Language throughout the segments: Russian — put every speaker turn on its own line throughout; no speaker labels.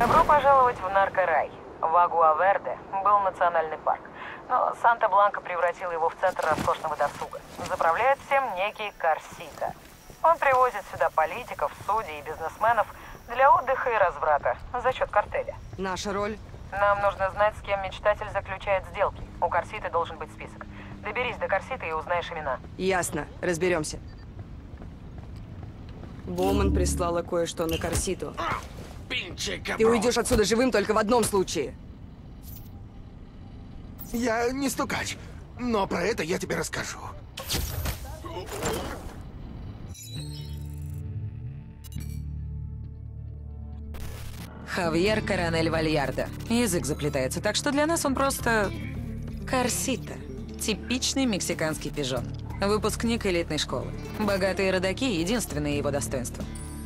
Добро пожаловать в наркорай. Вагуа-Верде был национальный парк, но Санта-Бланка превратил его в центр роскошного досуга. Заправляет всем некий Карсита. Он привозит сюда политиков, судей и бизнесменов для отдыха и разврата за счет картеля.
Наша роль?
Нам нужно знать, с кем мечтатель заключает сделки. У Карситы должен быть список. Доберись до Карситы и узнаешь имена.
Ясно, разберемся. Боуман прислала кое-что на Карситу. Ты уйдешь отсюда живым только в одном случае.
Я не стукач, но про это я тебе расскажу.
Хавьер Коронель Вальярдо. Язык заплетается, так что для нас он просто... Карсита. Типичный мексиканский пижон. Выпускник элитной школы. Богатые родаки — единственное его достоинство.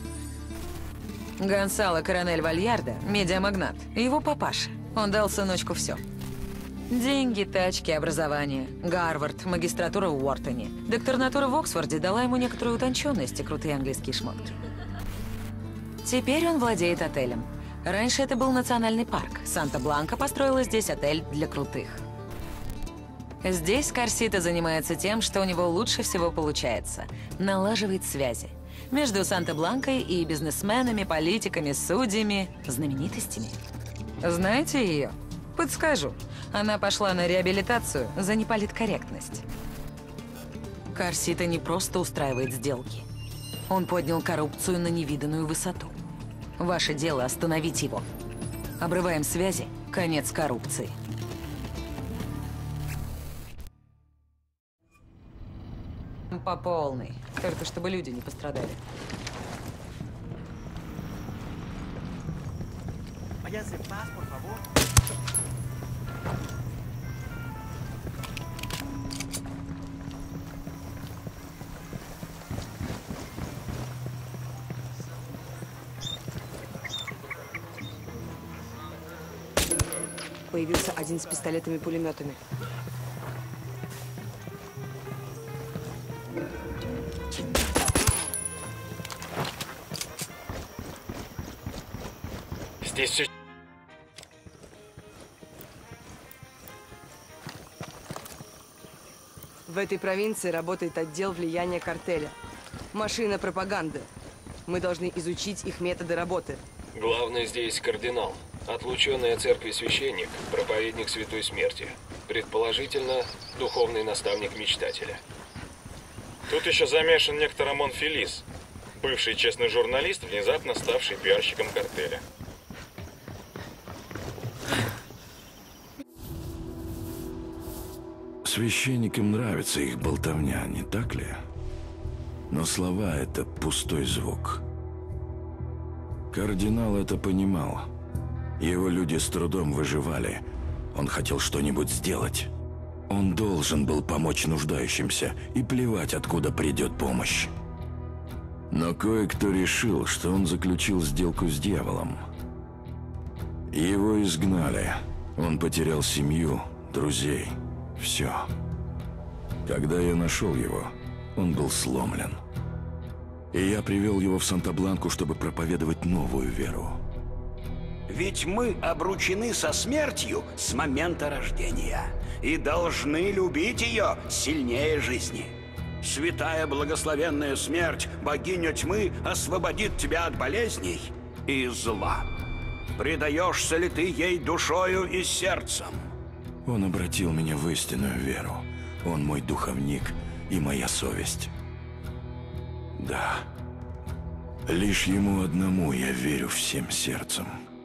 Гонсало Коронель Вальярдо — медиамагнат. Его папаша. Он дал сыночку все. Деньги, тачки, образование. Гарвард, магистратура в Уортоне. Докторнатура в Оксфорде дала ему некоторую утонченность и крутые английские шмотки. Теперь он владеет отелем. Раньше это был национальный парк. Санта-Бланка построила здесь отель для крутых. Здесь Карсита занимается тем, что у него лучше всего получается. Налаживает связи. Между Санта-Бланкой и бизнесменами, политиками, судьями, знаменитостями. Знаете ее? Подскажу. Она пошла на реабилитацию за неполиткорректность. Карсита не просто устраивает сделки. Он поднял коррупцию на невиданную высоту. Ваше дело — остановить его. Обрываем связи, конец коррупции. По полной. Только чтобы люди не пострадали.
Появился один с пистолетами-пулеметами.
Здесь все...
В этой провинции работает отдел влияния картеля. Машина пропаганды. Мы должны изучить их методы работы.
Главное здесь кардинал. Отлученный от церкви священник, проповедник Святой Смерти. Предположительно, духовный наставник мечтателя.
Тут еще замешан некто Рамон Фелис, бывший честный журналист, внезапно ставший пиарщиком картеля.
Священникам нравится их болтовня, не так ли? Но слова — это пустой звук. Кардинал это понимал. Его люди с трудом выживали. Он хотел что-нибудь сделать. Он должен был помочь нуждающимся, и плевать, откуда придет помощь. Но кое-кто решил, что он заключил сделку с дьяволом. Его изгнали. Он потерял семью, друзей. Все. Когда я нашел его, он был сломлен. И я привел его в Санта-Бланку, чтобы проповедовать новую веру.
Ведь мы обручены со смертью с момента рождения и должны любить ее сильнее жизни. Святая благословенная смерть, богиня тьмы, освободит тебя от болезней и зла. Предаешься ли ты ей душою и сердцем?
Он обратил меня в истинную веру. Он мой духовник и моя совесть. Да. Лишь ему одному я верю всем сердцем.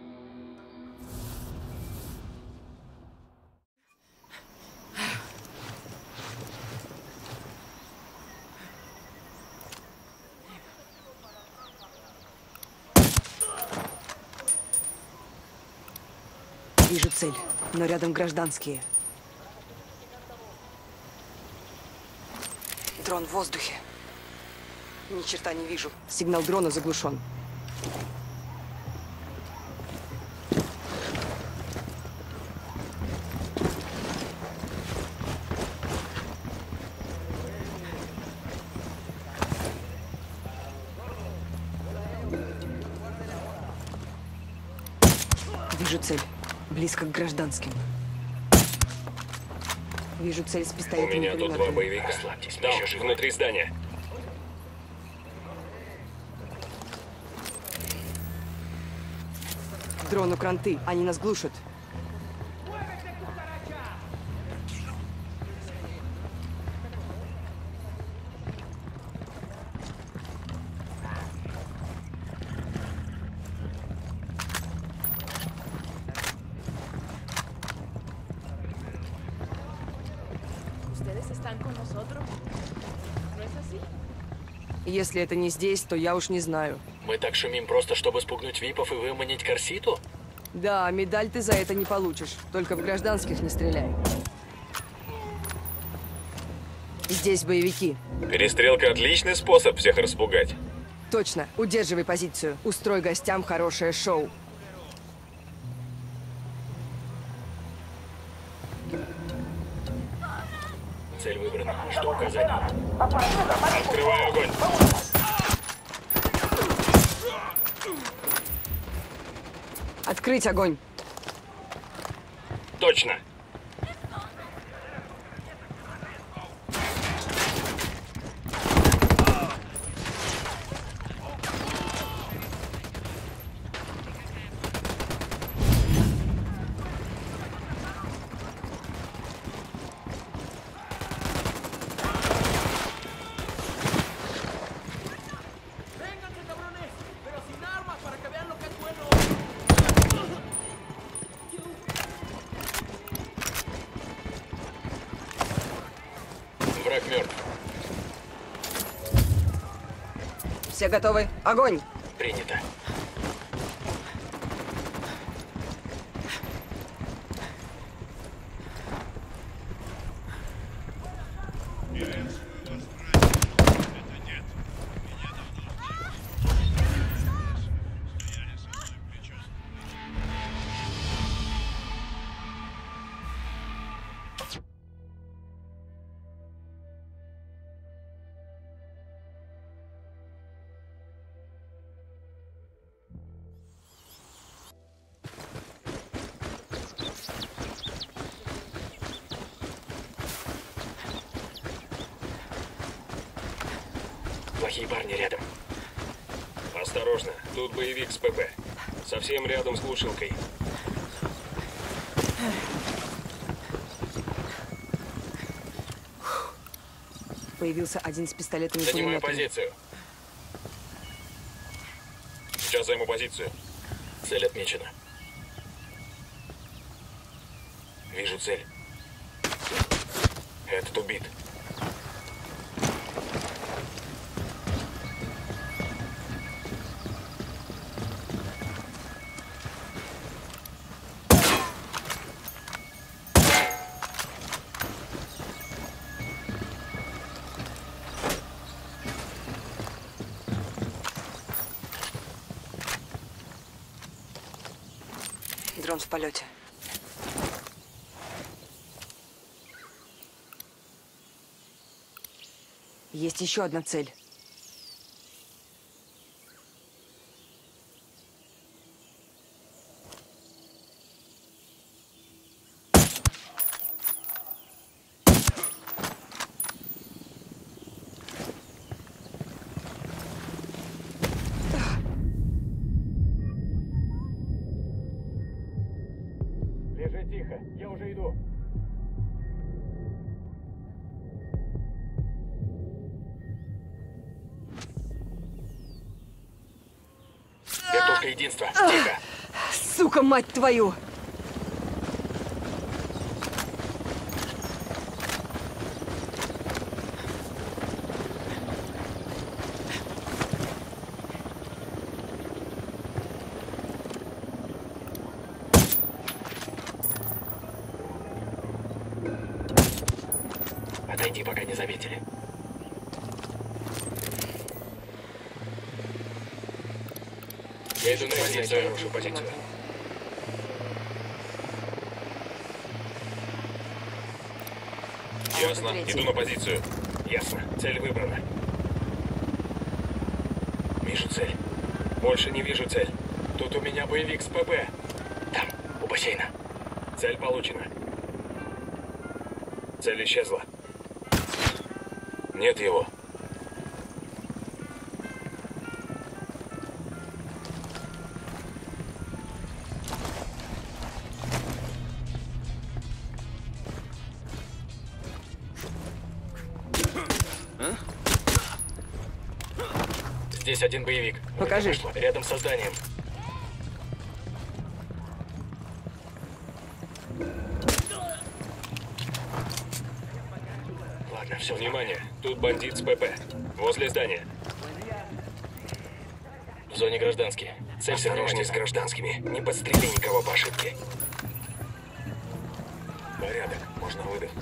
Вижу цель, но рядом гражданские. Дрон в воздухе. Ни черта не вижу. Сигнал дрона заглушен. Вижу цель. Близко к гражданским. Вижу цель с
У
пистолетом.
меня тут два боевика. Там, внутри здания.
Дрон у кранты. Они нас глушат.
¿Ustedes están con nosotros? ¿No es así?
Если это не здесь, то я уж не знаю.
Мы так шумим просто, чтобы спугнуть випов и выманить Корситу?
Да, медаль ты за это не получишь. Только в гражданских не стреляй. Здесь боевики.
Перестрелка — отличный способ всех распугать.
Точно. Удерживай позицию. Устрой гостям хорошее шоу.
Цель выбрана. Что указать?
Открываю огонь.
Открыть огонь.
Точно.
Враг мертв.
Все готовы? Огонь!
Принято. Плохие парни рядом.
Осторожно, тут боевик с ПП.
Совсем рядом с глушилкой.
Появился один с пистолетом и
Занимаю
пулеметом.
позицию.
Сейчас займу позицию.
Цель отмечена. Вижу цель. Этот убит.
Дрон в полете. Есть еще одна цель.
Лежи тихо, я уже иду. Вертушка единства. Тихо.
Сука, мать твою!
Отойди, пока не заметили. Я иду на позицию. Хорошую позицию.
Ясно. Иду на позицию.
Ясно. Цель выбрана. Вижу цель. Больше не вижу цель. Тут у меня боевик с ПП. Там. бассейна. Цель получена. Цель исчезла. Нет его. Здесь один боевик.
Покажи.
Вышло, рядом со зданием. Ладно, все, внимание. Тут бандит с ПП. Возле здания. В зоне гражданские. Цель осторожнее с гражданскими. Не подстрели никого по ошибке. Порядок. Можно выдохнуть.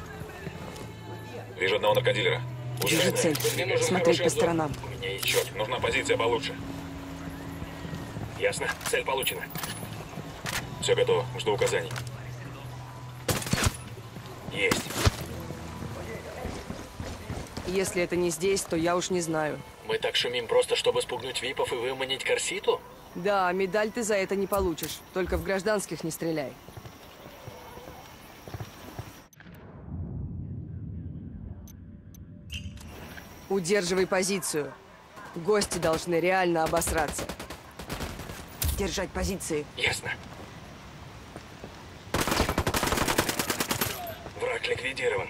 Вижу одного наркодилера.
Вижу цель.
Мне нужен
Смотреть
хороший
по
обзор.
сторонам.
У меня есть счет. Нужна позиция получше. Ясно. Цель получена. Все готово. Жду указаний. Есть.
Если это не здесь, то я уж не знаю.
Мы так шумим просто, чтобы спугнуть випов и выманить Корситу?
Да, медаль ты за это не получишь. Только в гражданских не стреляй. Удерживай позицию. Гости должны реально обосраться. Держать позиции.
Ясно. Враг ликвидирован.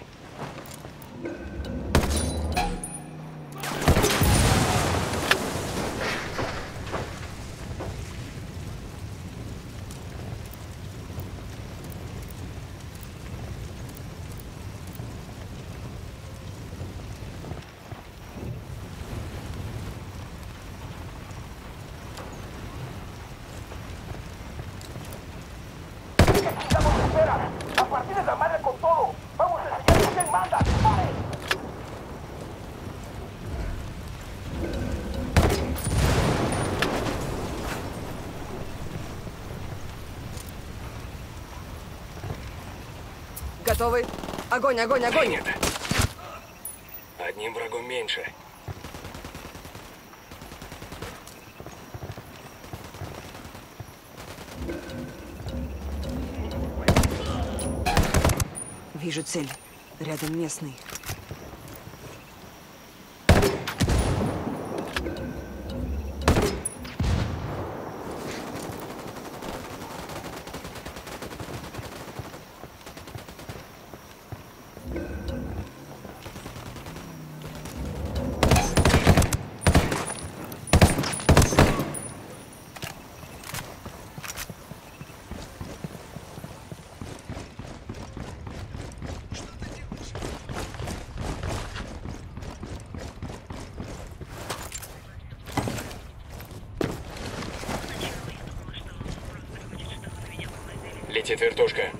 Готовы? Огонь, огонь, огонь!
Принято. Одним врагом меньше.
Вижу цель. Рядом местный.
Летит вертушка.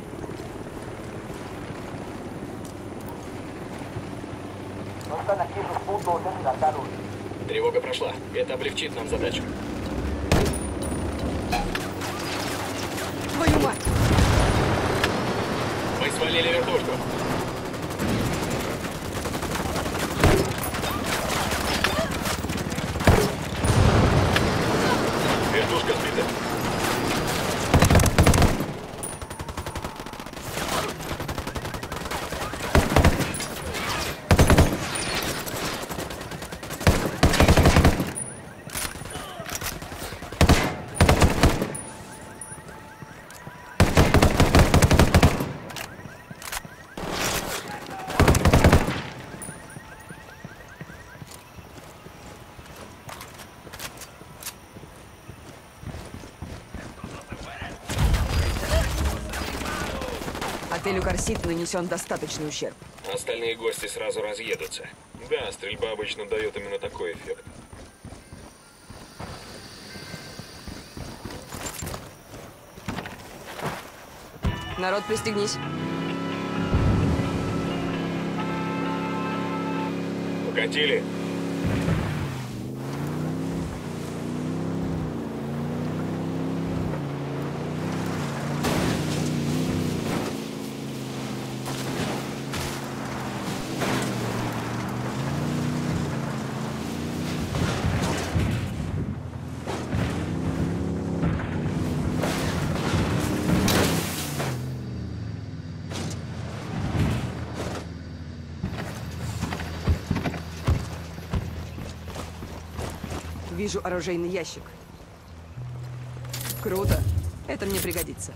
Тревога прошла. Это облегчит нам задачу.
Твою мать!
Мы свалили вертушку. Вертушка сбита.
Отелю Корсит нанесен достаточный ущерб.
Остальные гости сразу разъедутся. Да, стрельба обычно дает именно такой эффект.
Народ, пристегнись.
Укатили.
Вижу оружейный ящик. Круто. Это мне пригодится.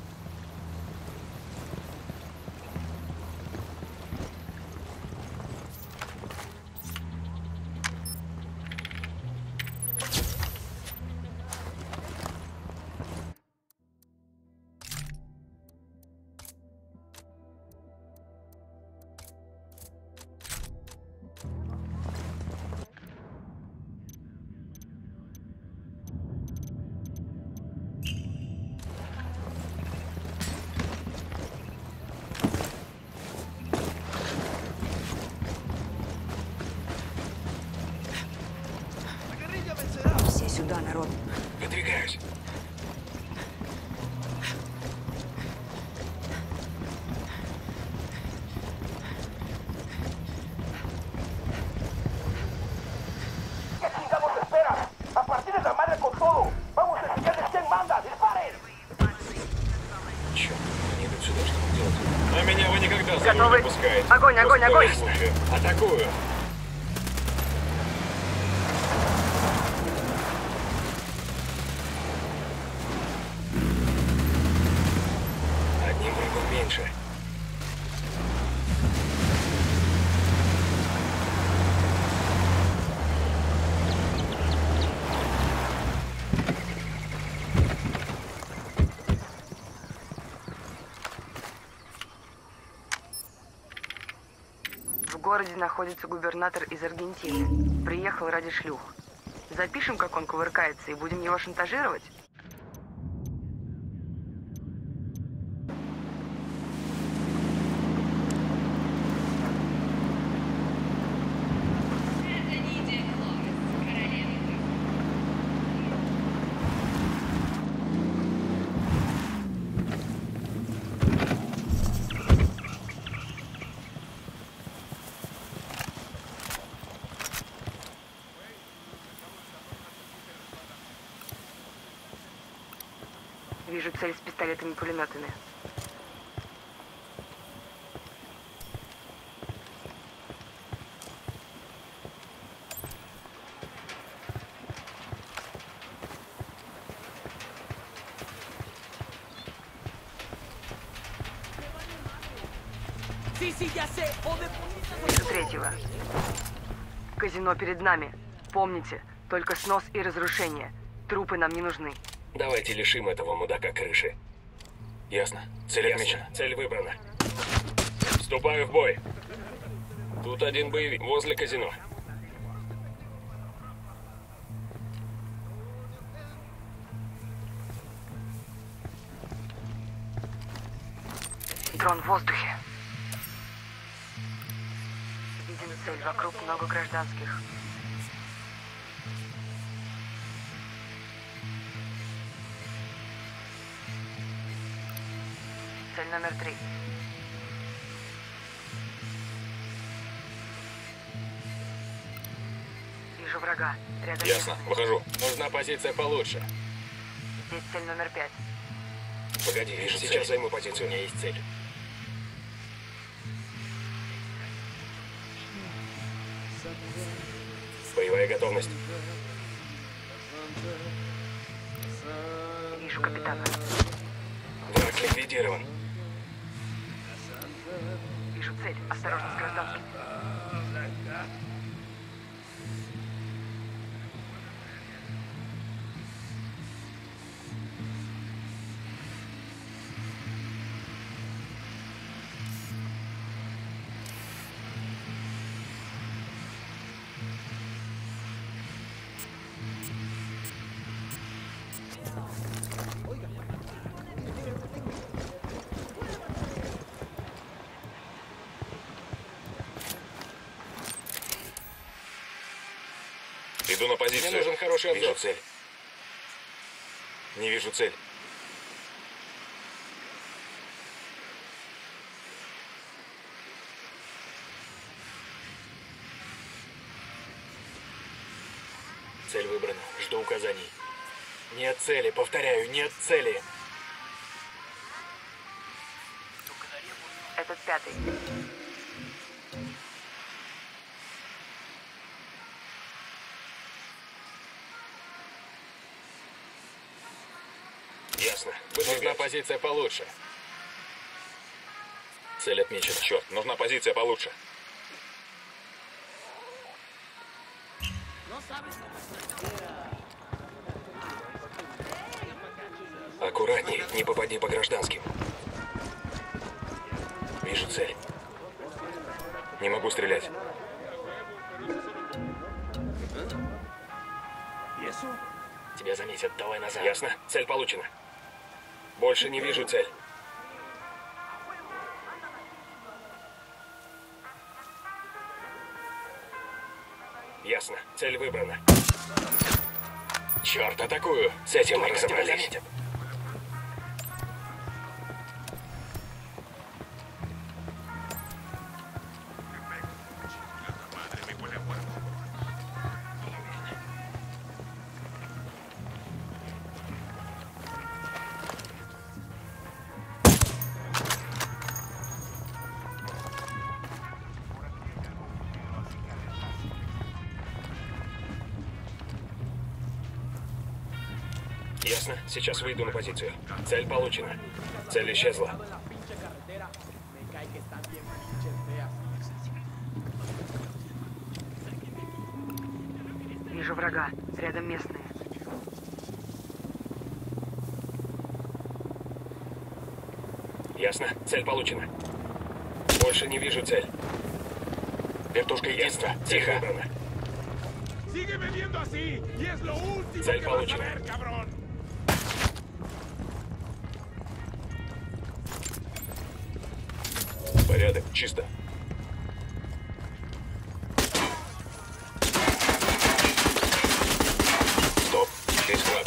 Все сюда, народ.
Выдвигаюсь. Черт, они идут сюда, что нам делать? А меня вы никогда за руль не пускаете.
Огонь, огонь, огонь!
Атакую! Одним врагом меньше.
В городе находится губернатор из Аргентины. Приехал ради шлюх. Запишем, как он кувыркается, и будем его шантажировать? Вижу цель с пистолетами-пулеметами. Вижу третьего. Казино перед нами. Помните, только снос и разрушение. Трупы нам не нужны.
Давайте лишим этого мудака крыши.
Ясно. Цель отмечена.
Цель выбрана. Вступаю в бой. Тут один боевик возле казино.
Дрон в воздухе. Видим цель. Вокруг много гражданских. Цель номер 3. Вижу врага. Рядом
Ясно.
местный.
Выхожу. Нужна позиция получше.
Здесь цель номер 5.
Погоди,
Вижу
сейчас
цель.
займу позицию. У меня есть цель. Боевая готовность.
Вижу капитана.
Враг ликвидирован.
Вижу цель. Осторожно с гражданским.
Иду на позицию.
Мне нужен хороший обзор.
Вижу цель. Не вижу цель. Цель выбрана. Жду указаний. Нет цели. Повторяю, нет цели.
Этот 5-й.
Ясно. Нужна позиция получше.
Цель отмечена. Черт, нужна позиция получше.
Аккуратней, не попади по гражданским. Вижу цель.
Не могу стрелять.
Тебя заметят, давай назад. Ясно? Цель получена. Больше не вижу цель. Ясно. Цель выбрана. Черт, атакую. С этим мы разобрались. Ясно. Сейчас выйду на позицию. Цель получена. Цель исчезла.
Вижу врага. Рядом местные.
Ясно. Цель получена. Больше не вижу цель. Вертушка единства. Тихо. Цель получена.
Порядок, чисто.
Стоп. Здесь враг.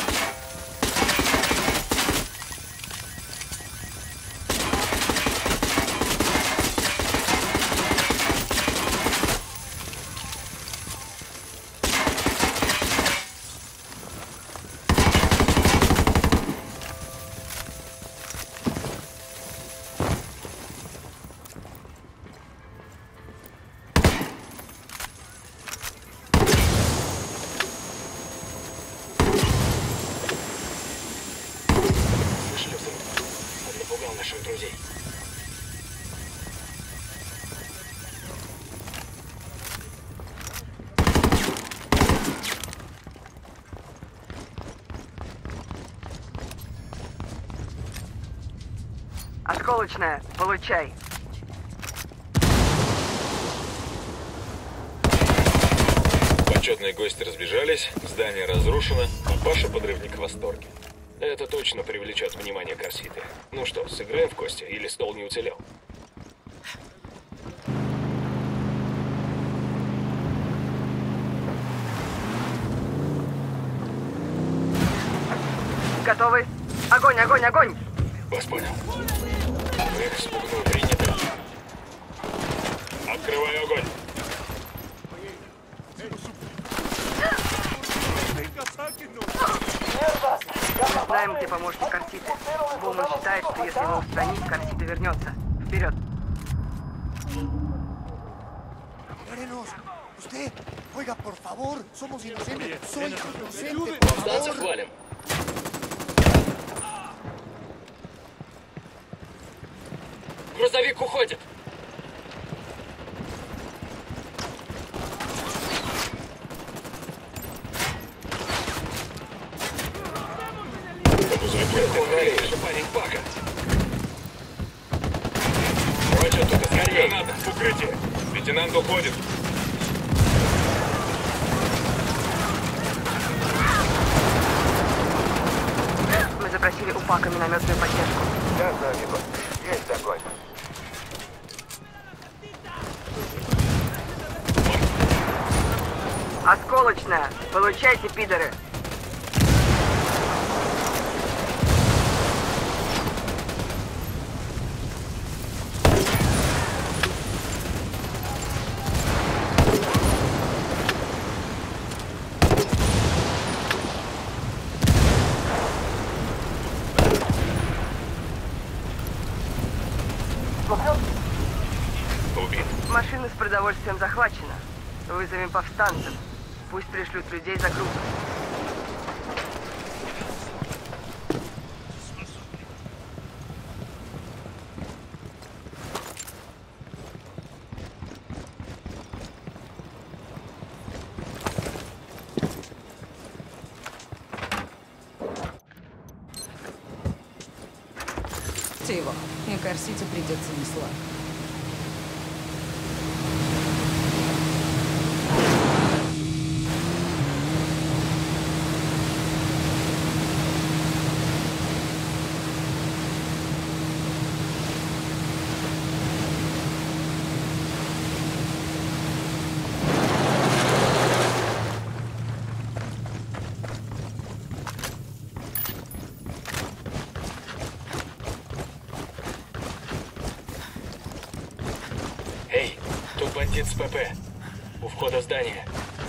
Наших друзей.
Осколочная, получай.
Почетные гости разбежались, здание разрушено, а Паша-подрывник в восторге.
Это точно привлечет внимание Корситы. Ну что, сыграем в кости или стол не уцелел?
Готовы? Огонь, огонь, огонь!
Вас понял. Их спугнул, принято.
Открываю огонь.
Мы знаем, где помощник Корситы. Боуман считает, что если его устранить, Корсита вернется. Вперед!
Usted, oiga, por favor, somos inocentes. Soy inocente, por
Повстанцев
favor.
валим. Грузовик уходит. Ты же парень Пака.
Прочь оттуда, скорее. Граната, укрытие. Лейтенант уходит.
Мы запросили у Пака минометную поддержку.
Да, да, Вико. Есть огонь.
Осколочная, получайте, пидоры!
Убит.
Машина с продовольствием захвачена. Вызовем повстанцев. Пусть пришлют людей за грузом.
Убейте его, и Корсите придется несладко.
Эй, тут бандит с ПП. У входа в здание.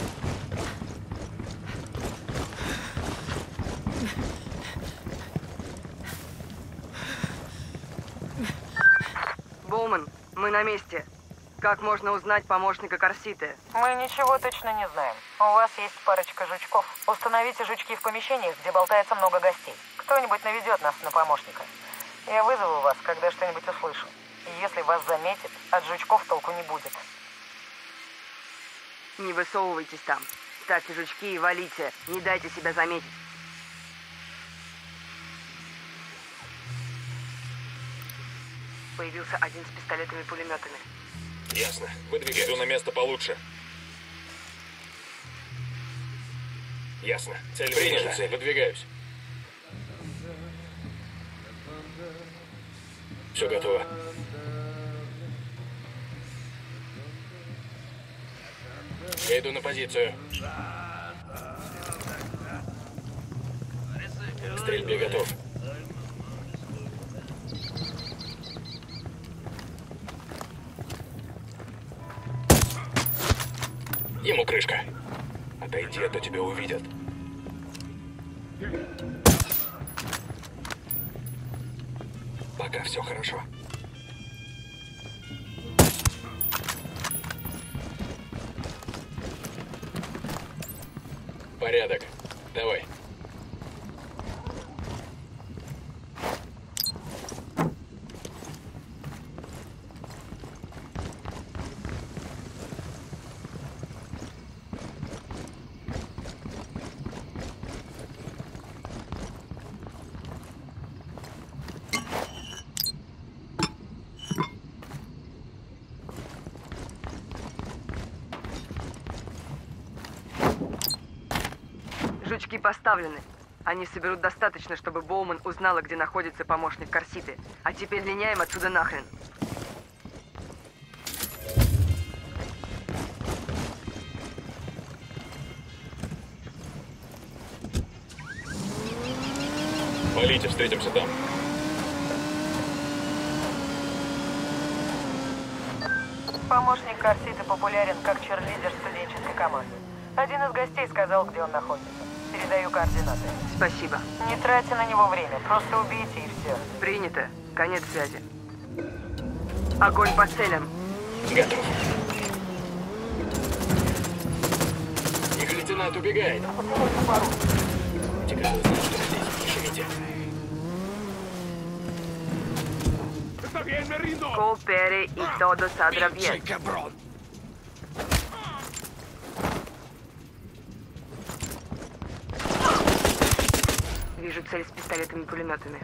Боуман, мы на месте. Как можно узнать помощника Корситы?
Мы ничего точно не знаем. У вас есть парочка жучков. Установите жучки в помещениях, где болтается много гостей. Кто-нибудь наведет нас на помощника. Я вызову вас, когда что-нибудь услышу. И если вас заметит, от жучков толку не будет.
Не высовывайтесь там. Ставьте жучки и валите. Не дайте себя заметить. Появился один с пистолетами-пулеметами.
Ясно. Выдвигаюсь.
Иду на место получше.
Ясно. Цель
Принято.
принята. Выдвигаюсь. Все готово. Я иду на позицию. К стрельбе готов. Ему крышка. Отойди, а то тебя увидят. Пока все хорошо. Порядок. Давай.
Жучки поставлены. Они соберут достаточно, чтобы Боуман узнала, где находится помощник Корситы. А теперь линяем отсюда нахрен.
Валите, встретимся там.
Помощник Корситы популярен как черлидер студенческой команды. Один из гостей сказал, где он находится. Передаю координаты.
Спасибо.
Не тратьте на него время, просто убейте и все.
Принято. Конец связи. Огонь по целям.
Готов. Их лейтенант убегает. Теперь вы знаете, что здесь. Не шумите.
Coopere y todo saldrá bien. Вижу цель с пистолетами-пулеметами.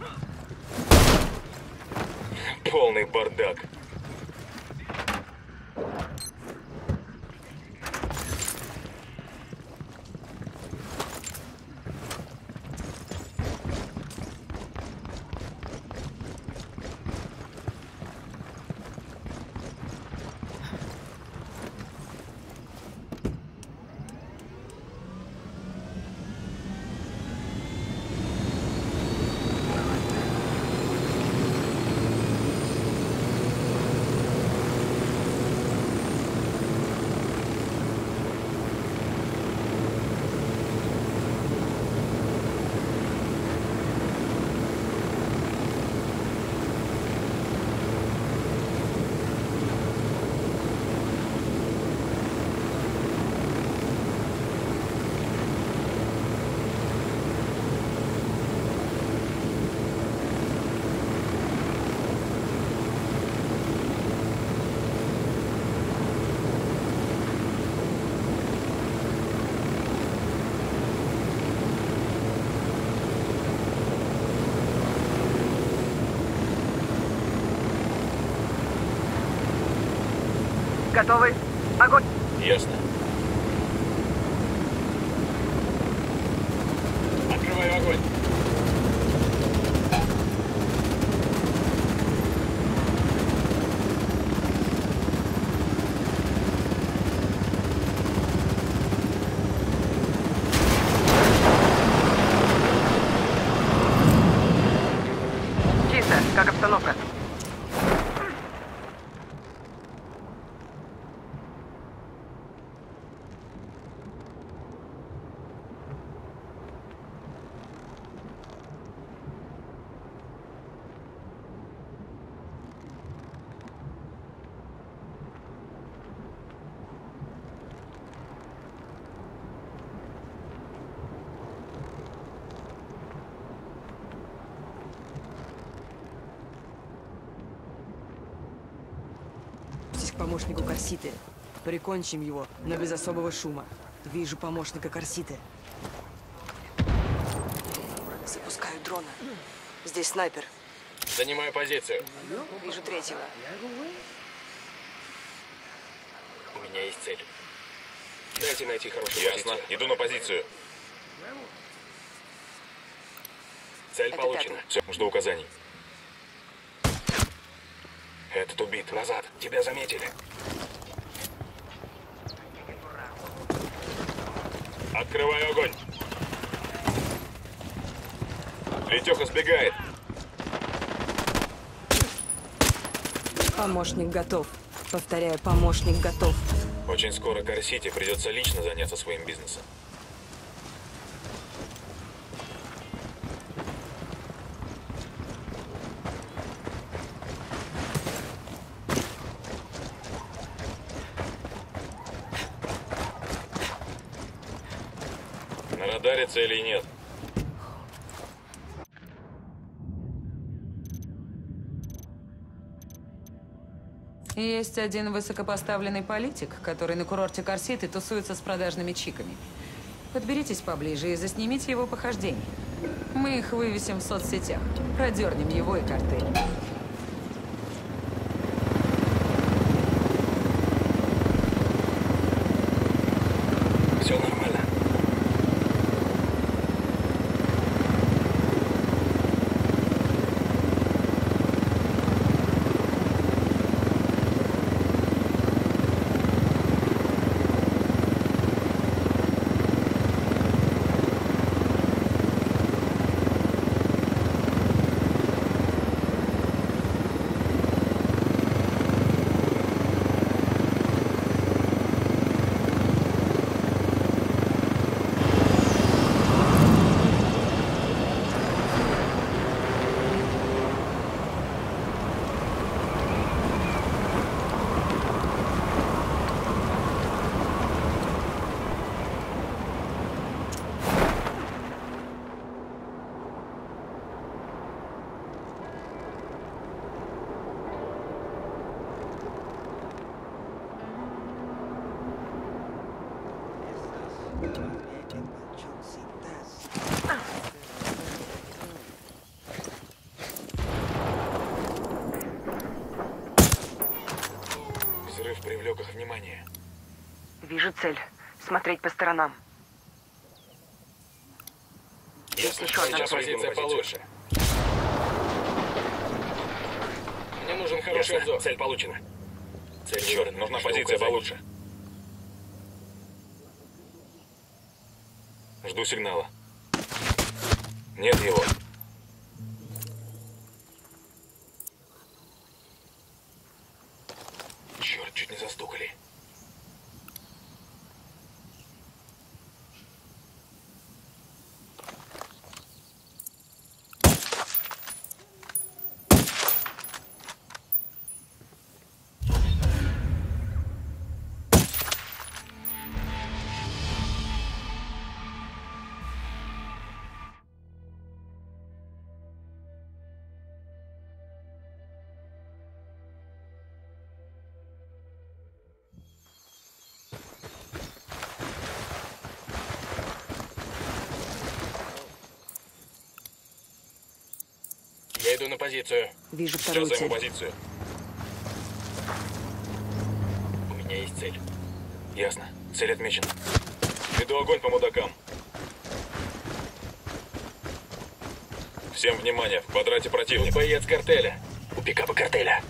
Полный бардак.
готовы? Огонь!
Ясно.
Открываю огонь.
Чисто. Как обстановка?
К помощнику Корситы. Прикончим его, но без особого шума. Вижу помощника Корситы. Запускаю дрона. Здесь снайпер.
Занимаю позицию.
Вижу третьего.
У меня есть цель. Дайте найти хорошую
Ясно.
позицию.
Иду на позицию.
Цель
Это
получена.
Все, жду указаний.
Этот убит. Назад. Тебя заметили.
Открываю огонь. Летеха сбегает.
Помощник готов. Повторяю, помощник готов.
Очень скоро Корсите придется лично заняться своим бизнесом. На радаре целей нет.
Есть один высокопоставленный политик, который на курорте Корситы тусуется с продажными чиками. Подберитесь поближе и заснимите его похождения. Мы их вывесим в соцсетях. Продернем его и картель.
Все нормально. Взрыв привлек их внимание.
Вижу цель. Смотреть по сторонам.
Если
еще одна
сейчас позиция получше. Мне нужен хороший обзор. Цель получена. Цель
Черт, нужна позиция получше. Жду сигнала. Нет его.
Черт, чуть не застукали. Я иду на позицию.
Вижу
Сейчас
вторую
займу
цель.
позицию.
У меня
цель. Ясно. Цель отмечена. Веду огонь по мудакам. Всем внимание, в квадрате противник.
Боец картеля. У пикапа картеля.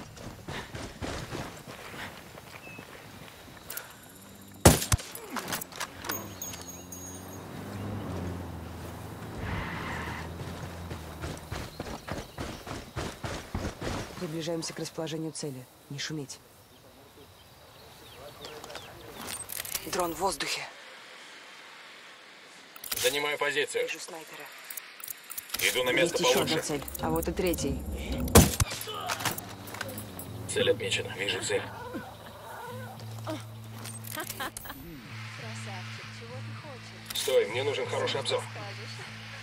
Приближаемся к расположению цели. Не шуметь. Дрон в воздухе.
Занимаю позицию.
Вижу снайпера.
Иду на место
Есть еще
получше.
одна цель. А вот и третий.
Цель отмечена. Вижу цель.
Красавчик, чего ты хочешь?
Стой, мне нужен хороший обзор.
Скажешь?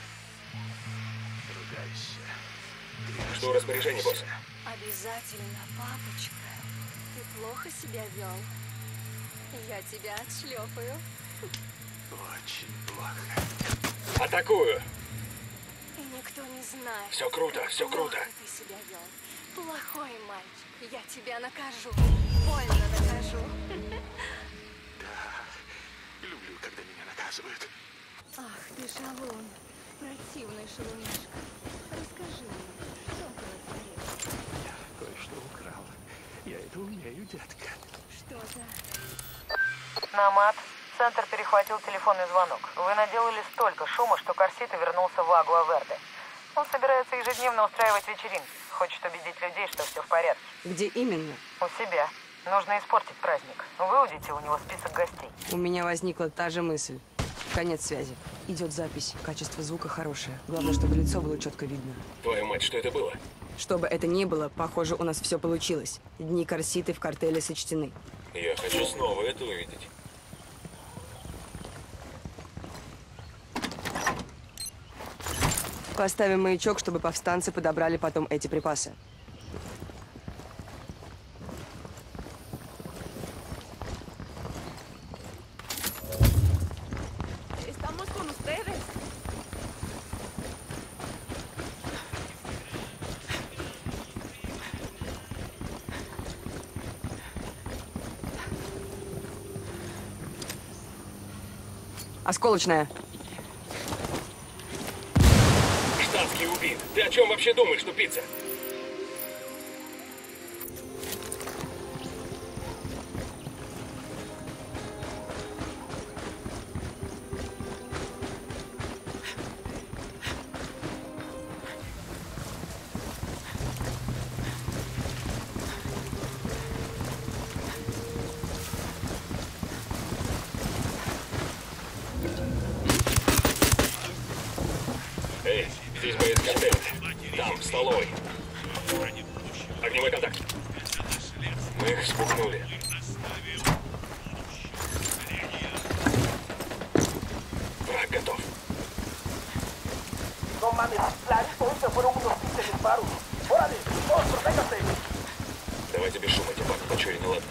Что в распоряжении, босс?
Обязательно, папочка. Ты плохо себя вел. Я тебя отшлепаю.
Атакую!
И никто не знает.
Все круто,
как
все круто.
плохо ты себя вел. Плохой мальчик. Я тебя накажу. Больно накажу.
Люблю, когда меня наказывают.
Ах, ты шалун. Противный шалунишка. Расскажи мне, что ты натворил?
Я кое-что украл. Я это умею, детка.
Что за...
Намат, центр перехватил телефонный звонок. Вы наделали столько шума, что Корсита вернулся в Агуа-Верде. Он собирается ежедневно устраивать вечеринки. Хочет убедить людей, что все в порядке.
Где именно?
У себя. Нужно испортить праздник. Выудите у него список гостей.
У меня возникла та же мысль. Конец связи. Идет запись. Качество звука хорошее. Главное, чтобы лицо было четко видно.
Твою мать, что это было?
Что бы это ни было, похоже, у нас все получилось. Дни Корситы в картеле сочтены.
Я хочу снова это увидеть.
Поставим маячок, чтобы повстанцы подобрали потом эти припасы.
Estamos con ustedes.
Осколочная.
Штатский убит. Ты о чем вообще думаешь, тупица? Эй, здесь боец картеля. Там, в столовой. Огневой контакт. Мы их спугнули. Враг готов.
No mames, la esposa fueron unos pinches disparos. ¡Órale! ¡Todos, protéjate!
Давайте без шума, эти парни почуяли, ладно?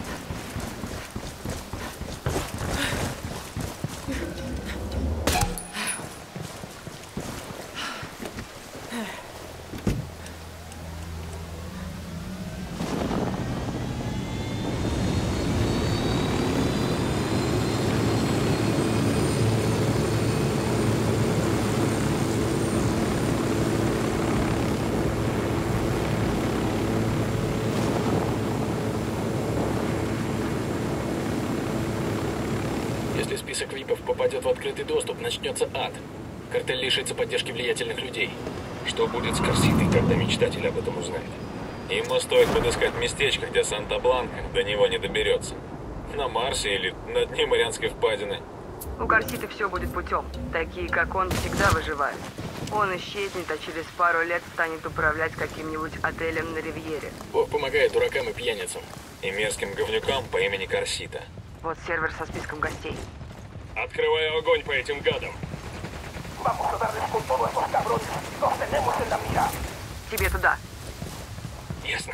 Если список ВИПов попадет в открытый доступ, начнется ад. Картель лишится поддержки влиятельных людей. Что будет с Корситой, когда мечтатель об этом узнает? Ему стоит подыскать местечко, где Санта-Бланка до него не доберется. На Марсе или на дне Марианской впадины.
У Корситы все будет путем. Такие, как он, всегда выживают. Он исчезнет, а через пару лет станет управлять каким-нибудь отелем на Ривьере.
Бог помогает дуракам и пьяницам. И мерзким говнюкам по имени Корсита.
Вот сервер со списком гостей.
Открываю огонь по этим гадам.
Vamos a darles con todo a estos cabrones. Los tenemos en la mira.
Тебе туда.
Ясно.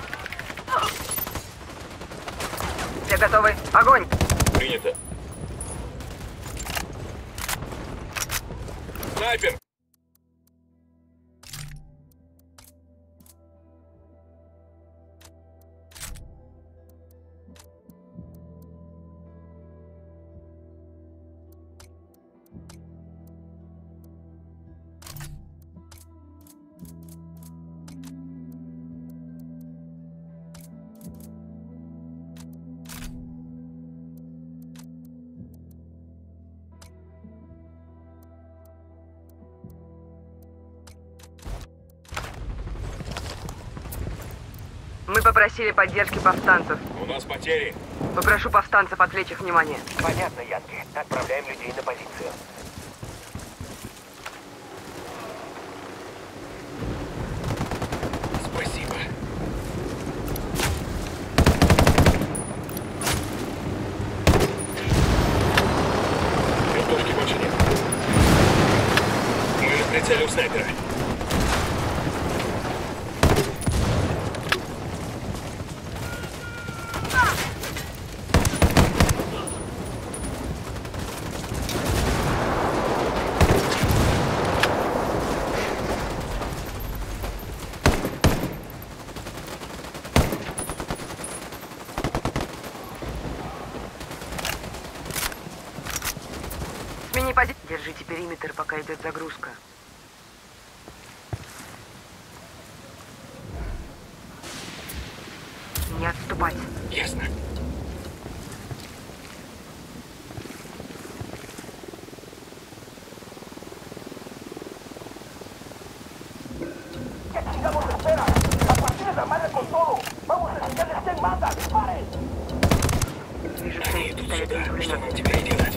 Все готовы? Огонь!
Принято. Снайпер!
Мы попросили поддержки повстанцев.
У нас потери.
Попрошу повстанцев отвлечь их внимание.
Понятно, Янки. Отправляем людей на позицию.
Спасибо. Вертушки больше нет. Мы на прицеле у снайпера.
Смени позицию. Держите периметр, пока идет загрузка. Не отступать.
Ясно.
Вижу
Они
цель.
идут
Пистолет
сюда.
и
Что
пулемет.
нам теперь делать?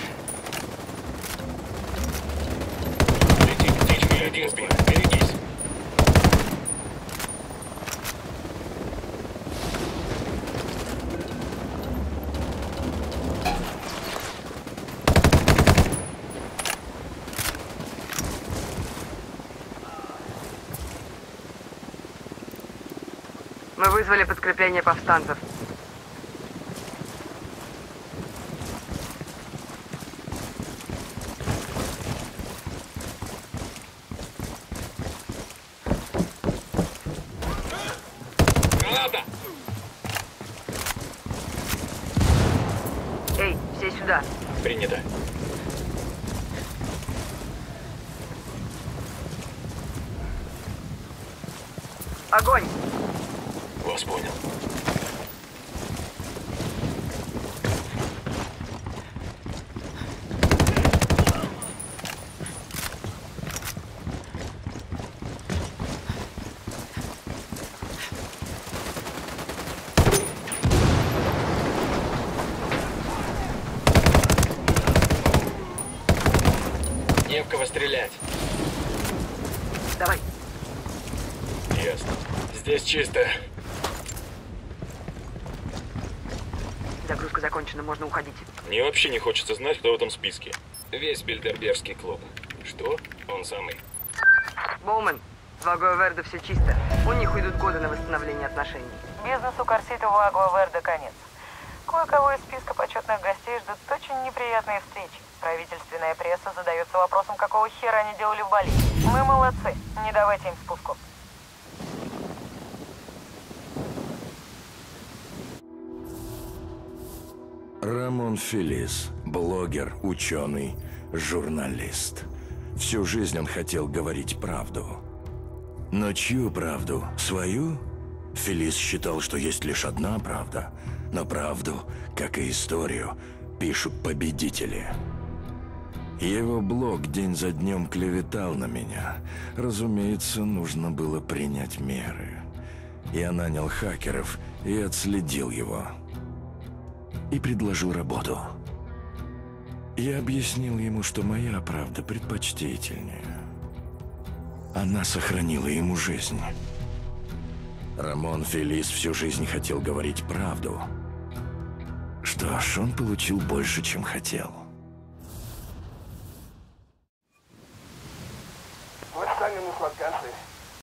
Летит птичка, один сбит. Берегись.
Мы вызвали подкрепление повстанцев.
Граната!
Эй, все сюда.
Принято.
Огонь!
Вас понял. Не в кого стрелять.
Давай.
Ясно. Здесь чисто.
Загрузка закончена, можно уходить.
Мне вообще не хочется знать, кто в этом списке.
Весь Бильдербергский клуб.
Что?
Он самый.
Боумен, в Агуа-Верде все чисто. У них уйдут годы на восстановление отношений.
Бизнесу Корсита в Агуа-Верде конец. Кое-кого из списка почетных гостей ждут очень неприятные встречи. Правительственная пресса задается вопросом, какого хера они делали в Бали. Мы молодцы, не давайте им спуску.
Рамон Фелис, блогер, ученый, журналист. Всю жизнь он хотел говорить правду. Но чью правду? Свою? Фелис считал, что есть лишь одна правда. Но правду, как и историю, пишут победители. Его блог день за днем клеветал на меня. Разумеется, нужно было принять меры. Я нанял хакеров и отследил его. И предложил работу. Я объяснил ему, что моя правда предпочтительнее. Она сохранила ему жизнь. Рамон Фелис всю жизнь хотел говорить правду. Что ж, он получил больше, чем хотел.
Мы встанем на флотганцы.